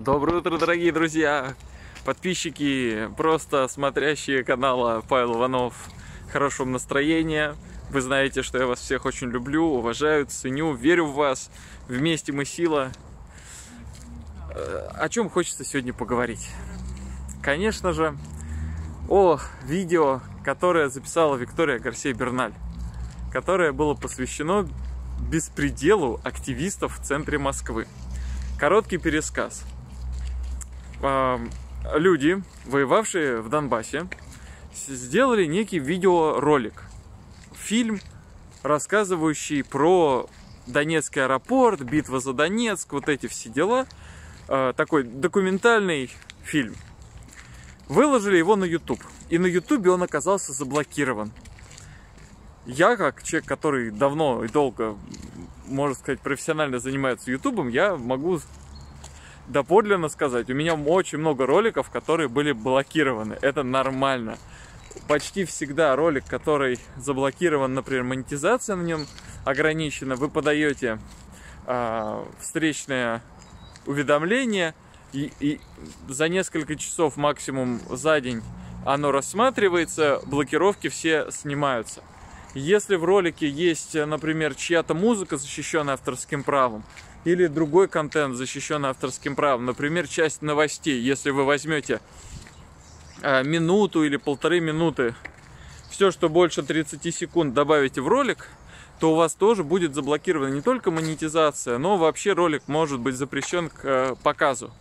Доброе утро, дорогие друзья, подписчики, просто смотрящие канала Павел Иванов. Хорошего настроения. Вы знаете, что я вас всех очень люблю, уважаю, ценю, верю в вас. Вместе мы сила. О чем хочется сегодня поговорить? Конечно же, о видео, которое записала Виктория Гарсия-Берналь, которое было посвящено беспределу активистов в центре Москвы. Короткий пересказ. Люди, воевавшие в Донбассе, сделали некий видеоролик, фильм, рассказывающий про Донецкий аэропорт, битва за Донецк, вот эти все дела. Такой документальный фильм. Выложили его на YouTube, и на YouTube он оказался заблокирован. Я, как человек, который давно и долго, можно сказать, профессионально занимается ютубом, я могу доподлинно сказать, у меня очень много роликов, которые были блокированы. Это нормально. Почти всегда ролик, который заблокирован, например, монетизация на нем ограничена, вы подаете встречное уведомление, и за несколько часов, максимум за день, оно рассматривается, блокировки все снимаются. Если в ролике есть, например, чья-то музыка, защищенная авторским правом, или другой контент, защищенный авторским правом, например, часть новостей, если вы возьмете минуту или полторы минуты, все, что больше 30 секунд добавите в ролик, то у вас тоже будет заблокирована не только монетизация, но вообще ролик может быть запрещен к показу.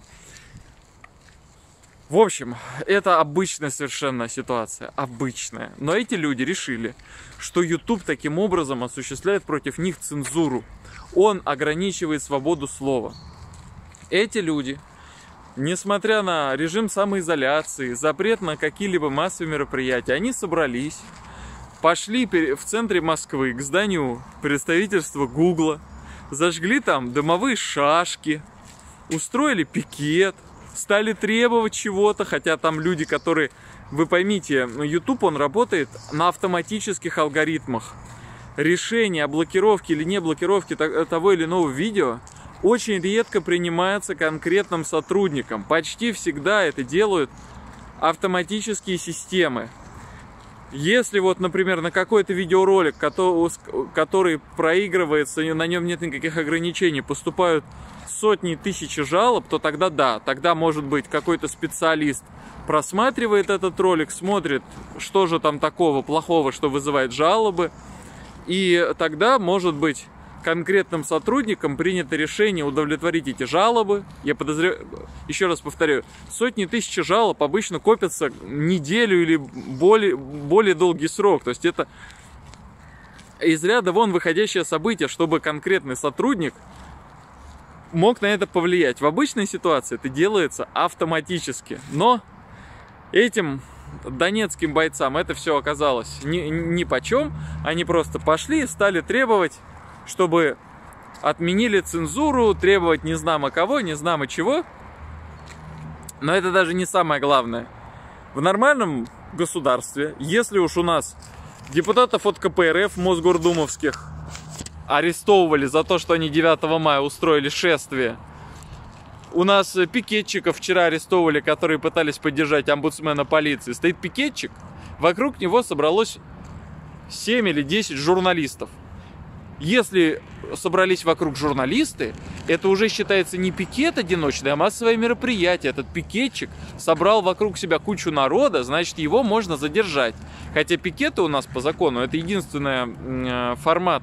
В общем, это обычная совершенно ситуация, обычная. Но эти люди решили, что YouTube таким образом осуществляет против них цензуру. Он ограничивает свободу слова. Эти люди, несмотря на режим самоизоляции, запрет на какие-либо массовые мероприятия, они собрались, пошли в центре Москвы к зданию представительства Гугла, зажгли там дымовые шашки, устроили пикет, стали требовать чего-то, хотя там люди, которые, вы поймите, YouTube, он работает на автоматических алгоритмах. Решение о блокировке или не блокировке того или иного видео очень редко принимается конкретным сотрудником. Почти всегда это делают автоматические системы. Если вот, например, на какой-то видеоролик, который проигрывается, на нем нет никаких ограничений, поступают сотни тысяч жалоб, то тогда да, тогда может быть какой-то специалист просматривает этот ролик, смотрит, что же там такого плохого, что вызывает жалобы, и тогда может быть конкретным сотрудникам принято решение удовлетворить эти жалобы. Я подозреваю, еще раз повторю, сотни тысяч жалоб обычно копятся неделю или более долгий срок. То есть это из ряда вон выходящее событие, чтобы конкретный сотрудник мог на это повлиять. В обычной ситуации это делается автоматически. Но этим донецким бойцам это все оказалось нипочем. Они просто пошли и стали требовать, чтобы отменили цензуру, требовать не знамо кого, не знамо чего. Но это даже не самое главное. В нормальном государстве, если уж у нас депутатов от КПРФ мосгордумовских арестовывали за то, что они 9 мая устроили шествие, у нас пикетчиков вчера арестовывали, которые пытались поддержать омбудсмена полиции. Стоит пикетчик, вокруг него собралось 7 или 10 журналистов. Если собрались вокруг журналисты, это уже считается не пикет одиночный, а массовое мероприятие. Этот пикетчик собрал вокруг себя кучу народа, значит, его можно задержать. Хотя пикеты у нас по закону это единственный формат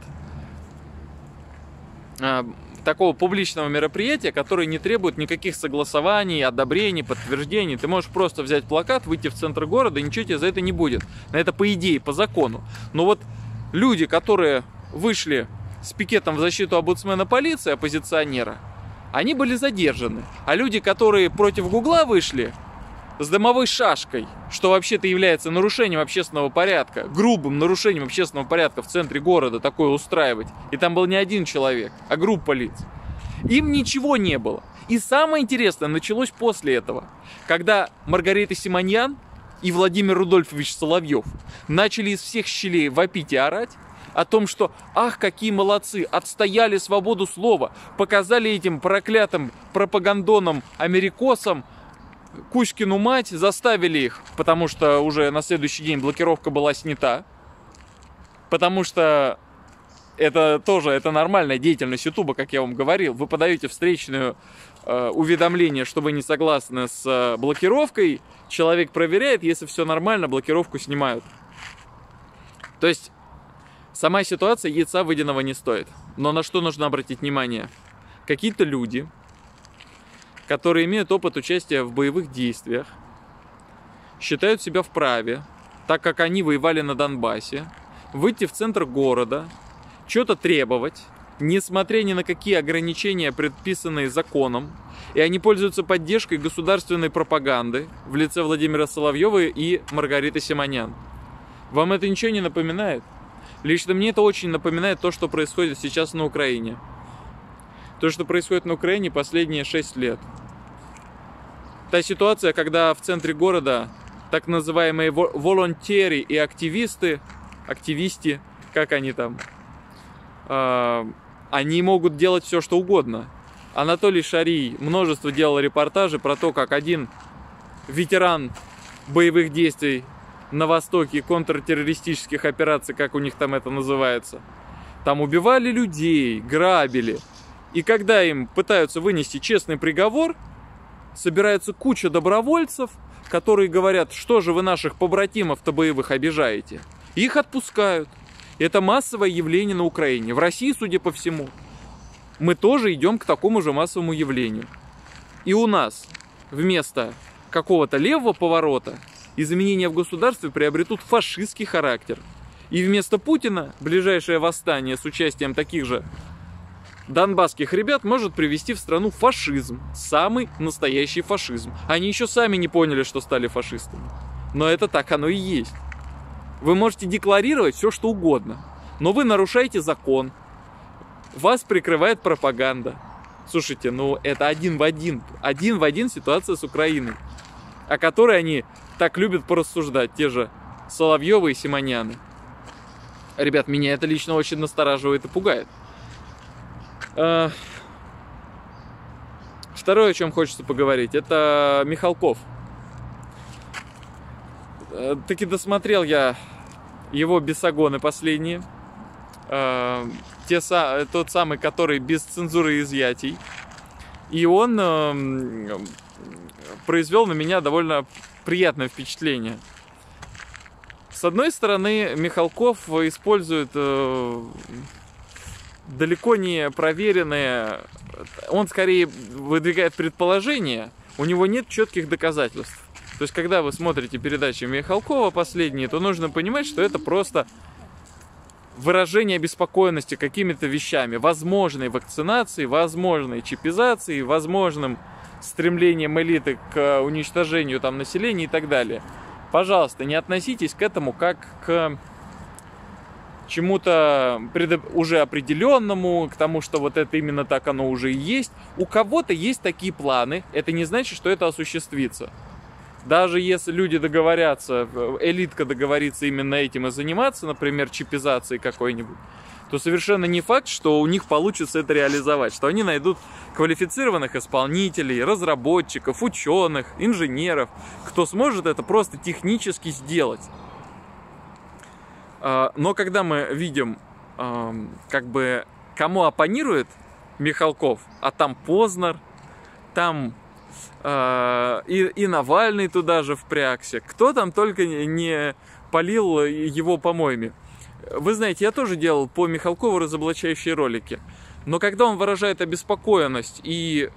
такого публичного мероприятия, который не требует никаких согласований, одобрений, подтверждений. Ты можешь просто взять плакат, выйти в центр города, и ничего тебе за это не будет. Это по идее, по закону. Но вот люди, которые вышли с пикетом в защиту омбудсмена полиции, оппозиционера, они были задержаны. А люди, которые против Гугла вышли с дымовой шашкой, что вообще-то является нарушением общественного порядка, грубым нарушением общественного порядка в центре города такое устраивать, и там был не один человек, а группа лиц, им ничего не было. И самое интересное началось после этого, когда Маргарита Симоньян и Владимир Рудольфович Соловьев начали из всех щелей вопить и орать о том, что ах, какие молодцы, отстояли свободу слова, показали этим проклятым пропагандонам, америкосам, Кузькину мать, заставили их, потому что уже на следующий день блокировка была снята, потому что это нормальная деятельность Ютуба, как я вам говорил. Вы подаете встречное уведомление, что вы не согласны с блокировкой, человек проверяет, если все нормально, блокировку снимают. То есть сама ситуация яйца выеденного не стоит. Но на что нужно обратить внимание? Какие-то люди, которые имеют опыт участия в боевых действиях, считают себя вправе, так как они воевали на Донбассе, выйти в центр города, что-то требовать, несмотря ни на какие ограничения, предписанные законом, и они пользуются поддержкой государственной пропаганды в лице Владимира Соловьева и Маргариты Симонян. Вам это ничего не напоминает? Лично мне это очень напоминает то, что происходит сейчас на Украине. То, что происходит на Украине последние 6 лет. Та ситуация, когда в центре города так называемые волонтеры и активисты, как они там, они могут делать все, что угодно. Анатолий Шарий множество делал репортажей про то, как один ветеран боевых действий на Востоке, контртеррористических операций, как у них там это называется, там убивали людей, грабили. И когда им пытаются вынести честный приговор, собирается куча добровольцев, которые говорят, что же вы наших побратимов-то боевых обижаете. Их отпускают. Это массовое явление на Украине. В России, судя по всему, мы тоже идем к такому же массовому явлению. И у нас вместо какого-то левого поворота изменения в государстве приобретут фашистский характер. И вместо Путина ближайшее восстание с участием таких же донбасских ребят может привести в страну фашизм. Самый настоящий фашизм. Они еще сами не поняли, что стали фашистами. Но это так оно и есть. Вы можете декларировать все, что угодно, но вы нарушаете закон. Вас прикрывает пропаганда. Слушайте, ну это один в один ситуация с Украиной, о которой они так любят порассуждать, те же Соловьевы и Симоняны. Ребят, меня это лично очень настораживает и пугает. Второе, о чем хочется поговорить, это Михалков. Таки досмотрел я его бесогоны последние. Тот самый, который без цензуры и изъятий. И он произвел на меня довольно приятное впечатление. С одной стороны, Михалков использует далеко не проверенные... Он скорее выдвигает предположения, у него нет четких доказательств. То есть, когда вы смотрите передачи Михалкова последние, то нужно понимать, что это просто выражение обеспокоенности какими-то вещами. Возможной вакцинацией, возможной чипизацией, возможным стремлением элиты к уничтожению там населения и так далее. Пожалуйста, не относитесь к этому как к чему-то уже определенному, к тому, что вот это именно так оно уже и есть. У кого-то есть такие планы, это не значит, что это осуществится. Даже если люди договорятся, элитка договорится именно этим и заниматься, например, чипизацией какой-нибудь, то совершенно не факт, что у них получится это реализовать, что они найдут квалифицированных исполнителей, разработчиков, ученых, инженеров, кто сможет это просто технически сделать. Но когда мы видим, как бы, кому оппонирует Михалков, а там Познер, там и Навальный туда же впрягся, кто там только не полил его помоями. Вы знаете, я тоже делал по Михалкову разоблачающие ролики, но когда он выражает обеспокоенность и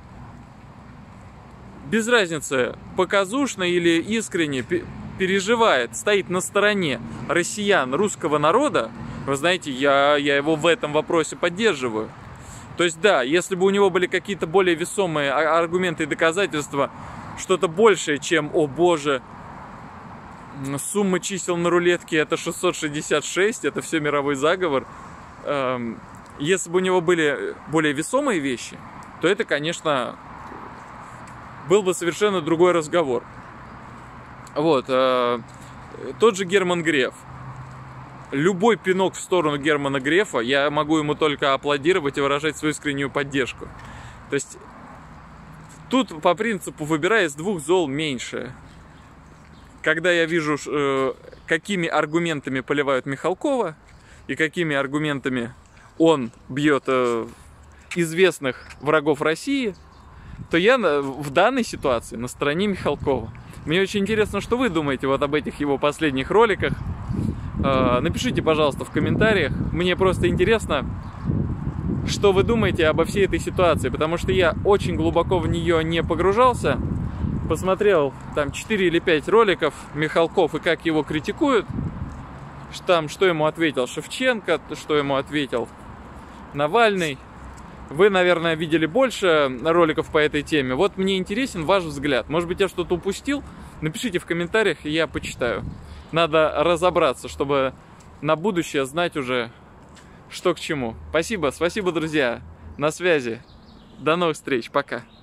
без разницы, показушно или искренне переживает, стоит на стороне россиян, русского народа, вы знаете, я его в этом вопросе поддерживаю. То есть да, если бы у него были какие-то более весомые аргументы и доказательства, что-то большее, чем, о боже, сумма чисел на рулетке это 666, это все мировой заговор. Если бы у него были более весомые вещи, то это, конечно, был бы совершенно другой разговор. Вот, тот же Герман Греф. любой пинок в сторону Германа Грефа, я могу ему только аплодировать и выражать свою искреннюю поддержку. То есть тут по принципу выбирай из двух зол меньшее. Когда я вижу, какими аргументами поливают Михалкова и какими аргументами он бьет известных врагов России, то я в данной ситуации на стороне Михалкова. Мне очень интересно, что вы думаете вот об этих его последних роликах. Напишите, пожалуйста, в комментариях. Мне просто интересно, что вы думаете обо всей этой ситуации, потому что я очень глубоко в нее не погружался. Посмотрел там 4 или 5 роликов Михалков и как его критикуют. Там, что ему ответил Шевченко, что ему ответил Навальный. Вы, наверное, видели больше роликов по этой теме. Вот мне интересен ваш взгляд. Может быть, я что-то упустил? Напишите в комментариях, и я почитаю. Надо разобраться, чтобы на будущее знать уже, что к чему. Спасибо, друзья. На связи. До новых встреч. Пока.